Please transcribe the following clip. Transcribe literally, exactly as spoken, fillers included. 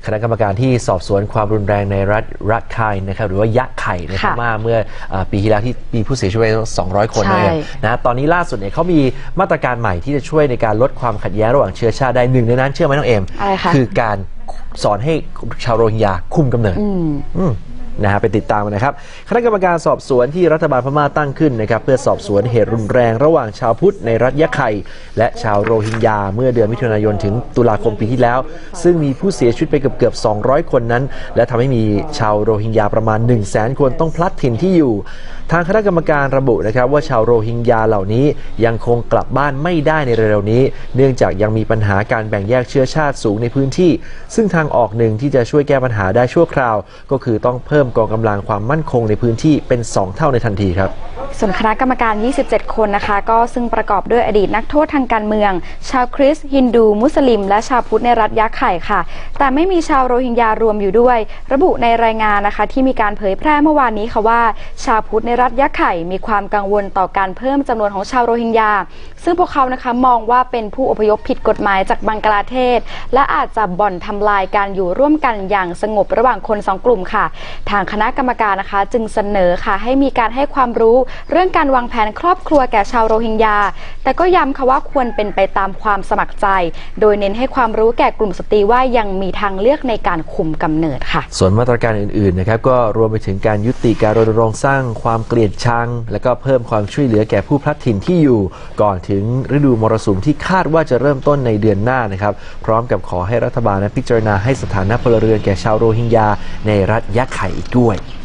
ณะกรรมการที่สอบสวนความรุนแรงในรัฐรัฐไคนะครับหรือว่ายะไข่ในพม่าเมื่อปีที่แล้วที่มีผู้เสียชีวิตสองร้อยคนเลยนะตอนนี้ล่าสุดเนี่ยเขามีมาตรการใหม่ที่จะช่วยในการลดความขัดแย้งระหว่างเชื้อชาติได้หนึ่งในนั้นเชื่อไหมน้องเอมคือการสอนให้ชาวโรฮิงญาคุมกำเนิดนะฮะไปติดตามกันนะครับคณะกรรมการสอบสวนที่รัฐบาลพม่าตั้งขึ้นนะครับเพื่อสอบสวนเหตุรุนแรงระหว่างชาวพุทธในรัฐยะไข่และชาวโรฮิงญาเมื่อเดือนมิถุนายนถึงตุลาคมปีที่แล้วซึ่งมีผู้เสียชีวิตไปเกือบเกือบสองร้อยคนนั้นและทำให้มีชาวโรฮิงญาประมาณ หนึ่งแสน คนต้องพลัดถิ่นที่อยู่ทางคณะกรรมการระบุนะครับว่าชาวโรฮิงญาเหล่านี้ยังคงกลับบ้านไม่ได้ในเร็วๆนี้เนื่องจากยังมีปัญหาการแบ่งแยกเชื้อชาติสูงในพื้นที่ซึ่งทางออกหนึ่งที่จะช่วยแก้ปัญหาได้ชั่วคราวก็คือต้องเพิ่มกองกำลังความมั่นคงในพื้นที่เป็นสองเท่าในทันทีครับส่วนคณะกรรมการยี่สิบเจ็ดคนนะคะก็ซึ่งประกอบด้วยอดีตนักโทษทางการเมืองชาวคริสต์ฮินดูมุสลิมและชาวพุทธในรัฐยะไข่ค่ะแต่ไม่มีชาวโรฮิงญารวมอยู่ด้วยระบุในรายงานนะคะที่มีการเผยแพร่เมื่อวานนี้ค่ะว่าชาวพุทธในรัฐยะไข่มีความกังวลต่อการเพิ่มจำนวนของชาวโรฮิงญาซึ่งพวกเขานะคะมองว่าเป็นผู้อพยพผิดกฎหมายจากบังกลาเทศและอาจจะบ่อนทำลายการอยู่ร่วมกันอย่างสงบระหว่างคนสองกลุ่มค่ะทางคณะกรรมการนะคะจึงเสนอค่ะให้มีการให้ความรู้เรื่องการวางแผนครอบครัวแก่ชาวโรฮิงญาแต่ก็ย้ำค่ะว่าควรเป็นไปตามความสมัครใจโดยเน้นให้ความรู้แก่กลุ่มสตรีว่ายังมีทางเลือกในการคุมกำเนิดค่ะส่วนมาตรการอื่นๆนะครับก็รวมไปถึงการยุติการรณรงค์สร้างความเกลียดชังและก็เพิ่มความช่วยเหลือแก่ผู้พลัดถิ่นที่อยู่ก่อนถึงฤดูมรสุมที่คาดว่าจะเริ่มต้นในเดือนหน้านะครับพร้อมกับขอให้รัฐบาลพิจารณาให้สถานะพลเรือนแก่ชาวโรฮิงญาในรัฐยะไข่อีกด้วย